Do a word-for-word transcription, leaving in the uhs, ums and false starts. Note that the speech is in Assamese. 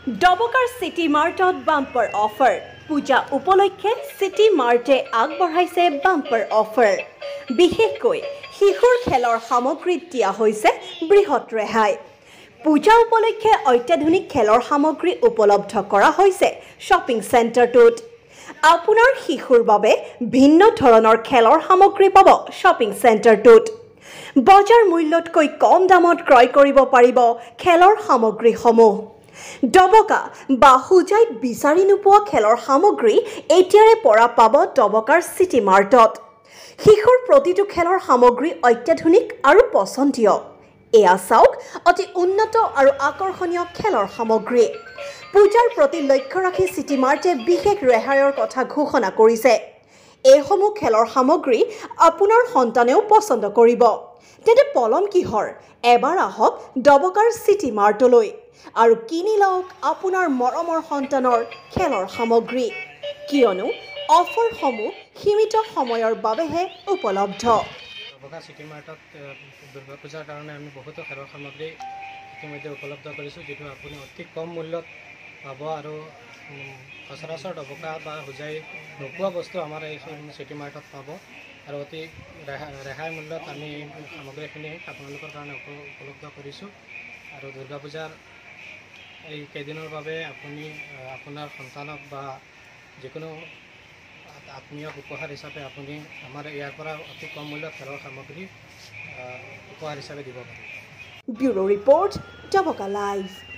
ডবকাৰ চিটি মাৰ্টত বাম্পাৰ অফাৰ। পূজা উপলক্ষে চিটি মাৰ্টে আগবঢ়াইছে বাম্পাৰ অফাৰ। বিশেষকৈ শিশুৰ খেলৰ সামগ্ৰীত দিয়া হৈছে বৃহৎ ৰেহাই। পূজা উপলক্ষে অত্যাধুনিক খেলৰ সামগ্ৰী উপলব্ধ কৰা হৈছে শ্বপিং চেণ্টাৰটোত। আপোনাৰ শিশুৰ বাবে ভিন্ন ধৰণৰ খেলৰ সামগ্ৰী পাব শ্বপিং চেণ্টাৰটোত। বজাৰ মূল্যতকৈ কম দামত ক্ৰয় কৰিব পাৰিব খেলৰ সামগ্ৰীসমূহ। ডবকা বা হুজাইত বিচাৰি নোপোৱা খেলৰ সামগ্ৰী এতিয়াৰে পৰা পাব ডবকাৰ চিটি মাৰ্টত। শিশুৰ প্ৰতিটো খেলৰ সামগ্ৰী অত্যাধুনিক আৰু পচন্দীয়। এয়া চাওক অতি উন্নত আৰু আকৰ্ষণীয় খেলৰ সামগ্ৰী। পূজাৰ প্ৰতি লক্ষ্য ৰাখি চিটি মাৰ্টে বিশেষ ৰেহাইৰ কথা ঘোষণা কৰিছে। এইসমূহ খেলৰ সামগ্ৰী আপোনাৰ সন্তানেও পচন্দ কৰিব। তেন্তে পলম কিহৰ? এবাৰ আহক ডবকাৰ চিটি মাৰ্টলৈ আৰু কিনি লওক আপোনাৰ মৰমৰ সন্তানৰ খেলৰ সামগ্ৰী, কিয়নো অফাৰসমূহ সীমিত সময়ৰ বাবেহে উপলব্ধ। ডবকা চিটি মাৰ্টত দুৰ্গা পূজাৰ কাৰণে আমি বহুতো খেলৰ সামগ্ৰী ইতিমধ্যে উপলব্ধ কৰিছোঁ, যিটো আপুনি অতি কম মূল্যত পাব আৰু সচৰাচৰ ডবকা বা হুজাই নোপোৱা বস্তু আমাৰ এই চিটি মাৰ্টত পাব আৰু অতি ৰেহাই ৰেহাই মূল্যত আমি সামগ্ৰীখিনি আপোনালোকৰ কাৰণে উপলব্ধ কৰিছোঁ। আৰু দুৰ্গা পূজাৰ এই কেইদিনৰ বাবে আপুনি আপোনাৰ সন্তানক বা যিকোনো আত্মীয়ক উপহাৰ হিচাপে আপুনি আমাৰ ইয়াৰ পৰা অতি কম মূল্যত খেলৰ সামগ্ৰী উপহাৰ হিচাপে দিব পাৰে। Bureau report, Doboka live.